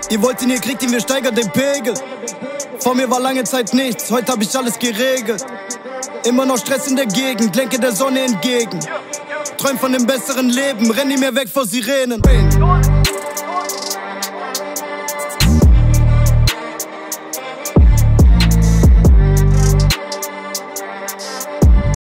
Ihr wollt ihn, ihr kriegt ihn, wir steigern den Pegel. Vor mir war lange Zeit nichts, heute hab ich alles geregelt. Immer noch Stress in der Gegend, lenke der Sonne entgegen. Träum von dem besseren Leben, renn nie mehr weg vor Sirenen.